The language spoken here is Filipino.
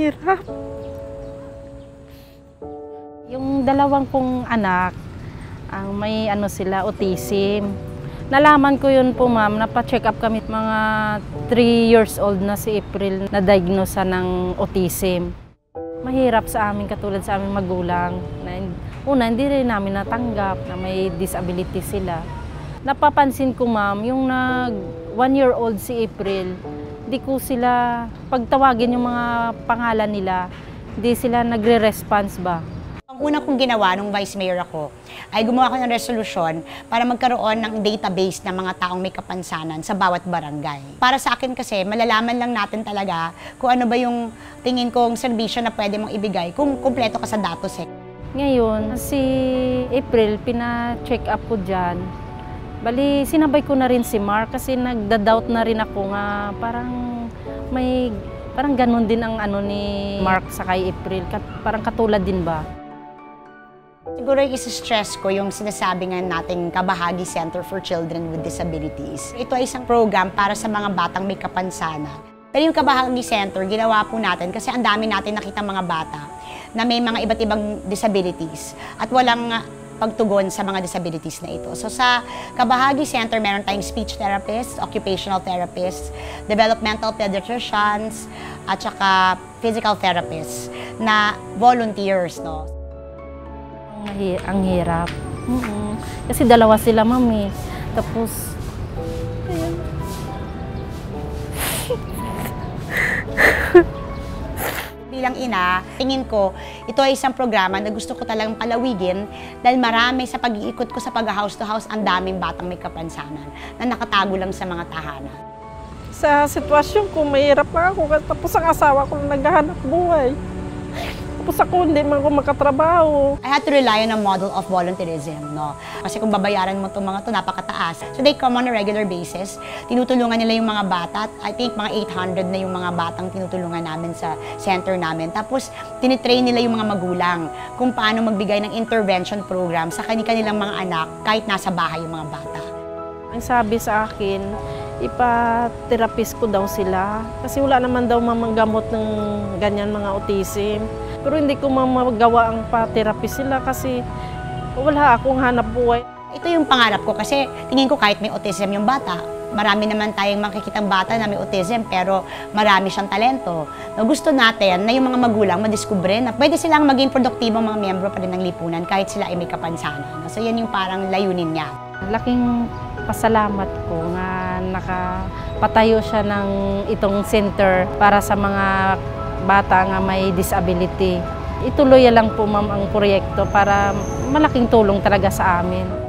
mahirap. Yung dalawang kong anak, ang may sila, autism. Nalaman ko yun po ma'am, napa-check up kami mga 3 years old na si April na diagnose ng autism. Mahirap sa amin katulad sa aming magulang. Una, hindi rin namin natanggap na may disability sila. Napapansin ko ma'am, yung 1-year-old si April, di ko sila, pagtawagin yung mga pangalan nila, di sila nagre-response ba. Ang una kong ginawa nung vice mayor ako ay gumawa ko ng resolusyon para magkaroon ng database ng mga taong may kapansanan sa bawat barangay. Para sa akin kasi, malalaman lang natin talaga kung ano ba yung tingin kong serbisyo na pwede mong ibigay kung kumpleto ka sa datos eh. Ngayon, si April, pina-check up ko dyan. Bali, sinabay ko na rin si Mark kasi nagda-doubt na rin ako nga parang ganun din ang ni Mark sa kay April. Parang katulad din ba? Siguro yung isa-stress ko yung sinasabi nga nating Kabahagi Center for Children with Disabilities. Ito ay isang program para sa mga batang may kapansanan. Pero yung Kabahagi Center, ginawa po natin kasi ang dami natin nakitang mga bata na may mga iba't ibang disabilities at walang pagtugon sa mga disabilities na ito. So sa Kabahagi Center, meron tayong speech therapists, occupational therapists, developmental pediatricians, at saka physical therapists na volunteers, no? Ang hirap. Kasi dalawa sila, mami. Tapos, ayan. Bilang ina, tingin ko, ito ay isang programa na gusto ko talagang palawigin dahil marami sa pag-iikot ko sa pag-house to house, ang daming batang may kapansanan na nakatago lang sa mga tahanan. Sa sitwasyon ko, mahirap na ako. Tapos ang asawa ko na naghahanap buhay. Tapos ako, hindi man ako makatrabaho. I had to rely on a model of volunteerism, no? Kasi kung babayaran mo itong mga ito, napakataas. So they come on a regular basis. Tinutulungan nila yung mga bata. I think mga 800 na yung mga batang tinutulungan namin sa center namin. Tapos tinitrain nila yung mga magulang kung paano magbigay ng intervention program sa kanilang mga anak kahit nasa bahay yung mga bata. Ang sabi sa akin, ipa-therapist ko daw sila. Kasi wala naman daw mamanggamot ng ganyan mga autism. Pero hindi ko magawa ang pa-therapist sila kasi wala akong hanap buhay. Ito yung pangarap ko kasi tingin ko kahit may autism yung bata, marami naman tayong makikitang bata na may autism pero marami siyang talento. No, gusto natin na yung mga magulang madiskubre na pwede silang maging produktibong mga miyembro pa rin ng lipunan kahit sila ay may kapansanan. So yan yung parang layunin niya. Laking pasalamat ko nga nakapatayo siya ng itong center para sa mga bata nga may disability. Ituloy lang po ma'am ang proyekto para malaking tulong talaga sa amin.